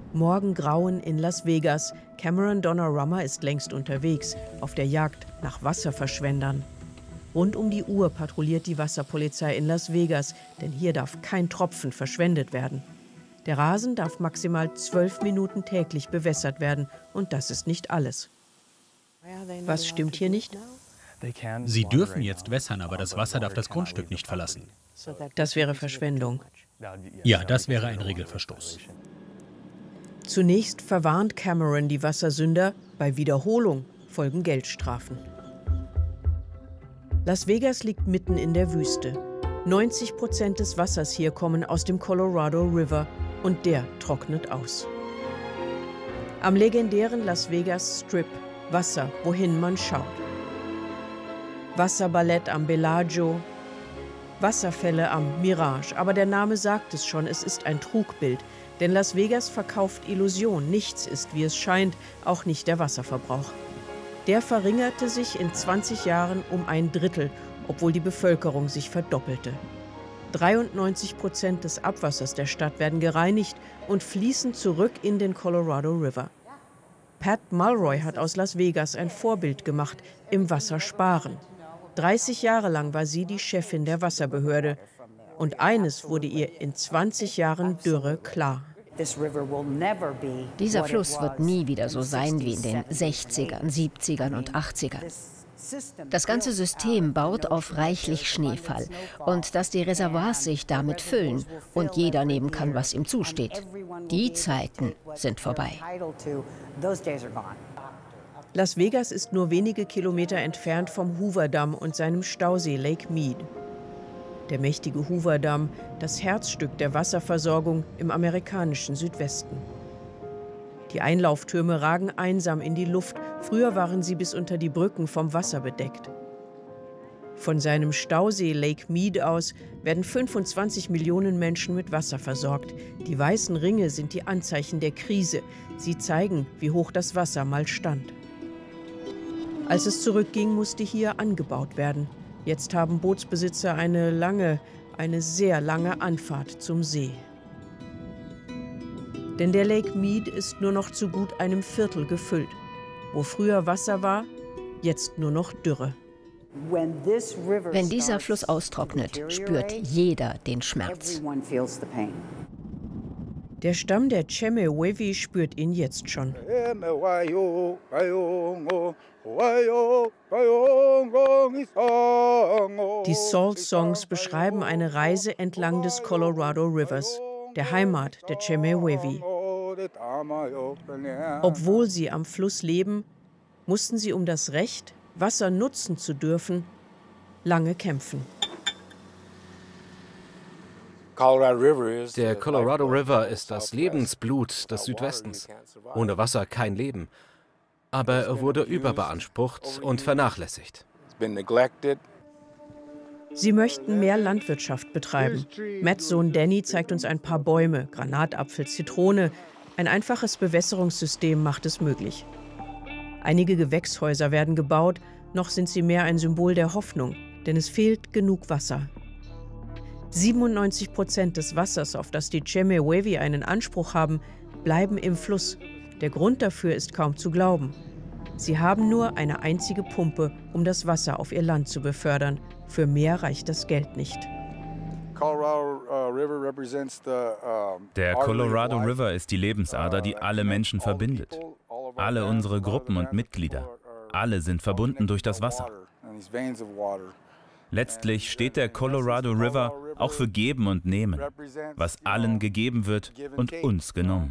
Morgengrauen in Las Vegas. Cameron Donnarumma ist längst unterwegs, auf der Jagd nach Wasserverschwendern. Rund um die Uhr patrouilliert die Wasserpolizei in Las Vegas, denn hier darf kein Tropfen verschwendet werden. Der Rasen darf maximal 12 Minuten täglich bewässert werden und das ist nicht alles. Was stimmt hier nicht? Sie dürfen jetzt wässern, aber das Wasser darf das Grundstück nicht verlassen. Das wäre Verschwendung. Ja, das wäre ein Regelverstoß. Zunächst verwarnt Cameron die Wassersünder, bei Wiederholung folgen Geldstrafen. Las Vegas liegt mitten in der Wüste. 90% des Wassers hier kommen aus dem Colorado River und der trocknet aus. Am legendären Las Vegas Strip Wasser, wohin man schaut. Wasserballett am Bellagio, Wasserfälle am Mirage. Aber der Name sagt es schon, es ist ein Trugbild. Denn Las Vegas verkauft Illusion. Nichts ist, wie es scheint, auch nicht der Wasserverbrauch. Der verringerte sich in 20 Jahren um 1/3, obwohl die Bevölkerung sich verdoppelte. 93% des Abwassers der Stadt werden gereinigt und fließen zurück in den Colorado River. Pat Mulroy hat aus Las Vegas ein Vorbild gemacht im Wassersparen. 30 Jahre lang war sie die Chefin der Wasserbehörde. Und eines wurde ihr in 20 Jahren Dürre klar. Dieser Fluss wird nie wieder so sein wie in den 60ern, 70ern und 80ern. Das ganze System baut auf reichlich Schneefall und dass die Reservoirs sich damit füllen und jeder nehmen kann, was ihm zusteht. Die Zeiten sind vorbei. Las Vegas ist nur wenige Kilometer entfernt vom Hoover-Damm und seinem Stausee Lake Mead. Der mächtige Hoover-Damm, das Herzstück der Wasserversorgung im amerikanischen Südwesten. Die Einlauftürme ragen einsam in die Luft. Früher waren sie bis unter die Brücken vom Wasser bedeckt. Von seinem Stausee Lake Mead aus werden 25 Millionen Menschen mit Wasser versorgt. Die weißen Ringe sind die Anzeichen der Krise. Sie zeigen, wie hoch das Wasser mal stand. Als es zurückging, musste hier angebaut werden. Jetzt haben Bootsbesitzer eine sehr lange Anfahrt zum See. Denn der Lake Mead ist nur noch zu gut einem Viertel gefüllt. Wo früher Wasser war, jetzt nur noch Dürre. Wenn dieser Fluss austrocknet, spürt jeder den Schmerz. Der Stamm der Chemehuevi spürt ihn jetzt schon. Die Salt Songs beschreiben eine Reise entlang des Colorado Rivers, der Heimat der Chemehuevi. Obwohl sie am Fluss leben, mussten sie um das Recht, Wasser nutzen zu dürfen, lange kämpfen. Der Colorado River ist das Lebensblut des Südwestens. Ohne Wasser kein Leben. Aber er wurde überbeansprucht und vernachlässigt. Sie möchten mehr Landwirtschaft betreiben. Matts Sohn Danny zeigt uns ein paar Bäume, Granatapfel, Zitrone. Ein einfaches Bewässerungssystem macht es möglich. Einige Gewächshäuser werden gebaut, noch sind sie mehr ein Symbol der Hoffnung, denn es fehlt genug Wasser. 97% des Wassers, auf das die Chemehuevi einen Anspruch haben, bleiben im Fluss. Der Grund dafür ist kaum zu glauben. Sie haben nur eine einzige Pumpe, um das Wasser auf ihr Land zu befördern. Für mehr reicht das Geld nicht. Der Colorado River ist die Lebensader, die alle Menschen verbindet. Alle unsere Gruppen und Mitglieder. Alle sind verbunden durch das Wasser. Letztlich steht der Colorado River auch für Geben und Nehmen, was allen gegeben wird und uns genommen.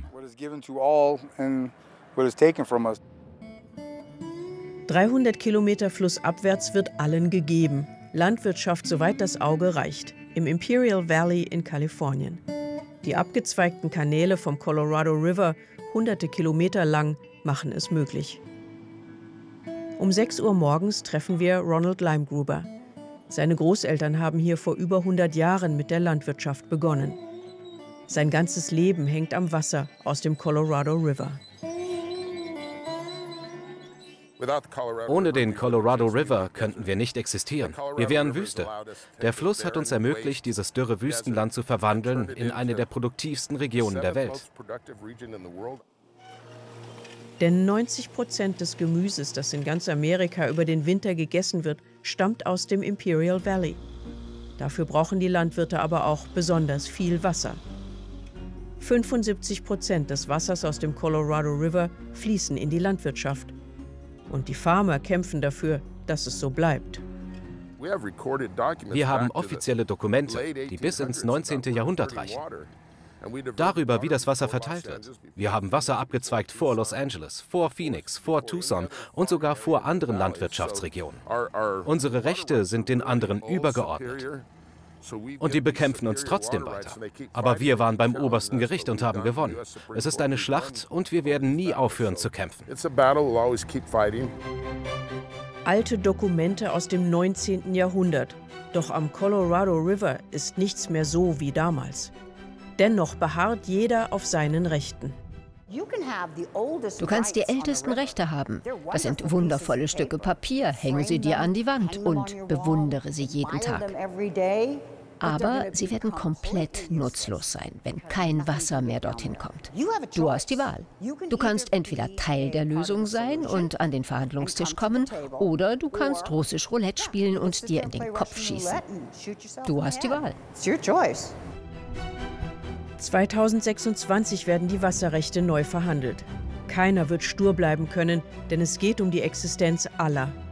300 Kilometer flussabwärts wird allen gegeben. Landwirtschaft, soweit das Auge reicht, im Imperial Valley in Kalifornien. Die abgezweigten Kanäle vom Colorado River, hunderte Kilometer lang, machen es möglich. Um 6 Uhr morgens treffen wir Ronald Limegruber. Seine Großeltern haben hier vor über 100 Jahren mit der Landwirtschaft begonnen. Sein ganzes Leben hängt am Wasser aus dem Colorado River. Ohne den Colorado River könnten wir nicht existieren. Wir wären Wüste. Der Fluss hat uns ermöglicht, dieses dürre Wüstenland zu verwandeln in eine der produktivsten Regionen der Welt. Denn 90% des Gemüses, das in ganz Amerika über den Winter gegessen wird, stammt aus dem Imperial Valley. Dafür brauchen die Landwirte aber auch besonders viel Wasser. 75% des Wassers aus dem Colorado River fließen in die Landwirtschaft. Und die Farmer kämpfen dafür, dass es so bleibt. Wir haben offizielle Dokumente, die bis ins 19. Jahrhundert reichen. Darüber, wie das Wasser verteilt wird. Wir haben Wasser abgezweigt vor Los Angeles, vor Phoenix, vor Tucson und sogar vor anderen Landwirtschaftsregionen. Unsere Rechte sind den anderen übergeordnet. Und die bekämpfen uns trotzdem weiter. Aber wir waren beim obersten Gericht und haben gewonnen. Es ist eine Schlacht und wir werden nie aufhören zu kämpfen. Alte Dokumente aus dem 19. Jahrhundert. Doch am Colorado River ist nichts mehr so wie damals. Dennoch beharrt jeder auf seinen Rechten. Du kannst die ältesten Rechte haben. Das sind wundervolle Stücke Papier. Hänge sie dir an die Wand und bewundere sie jeden Tag. Aber sie werden komplett nutzlos sein, wenn kein Wasser mehr dorthin kommt. Du hast die Wahl. Du kannst entweder Teil der Lösung sein und an den Verhandlungstisch kommen, oder du kannst russisch Roulette spielen und dir in den Kopf schießen. Du hast die Wahl. 2026 werden die Wasserrechte neu verhandelt. Keiner wird stur bleiben können, denn es geht um die Existenz aller.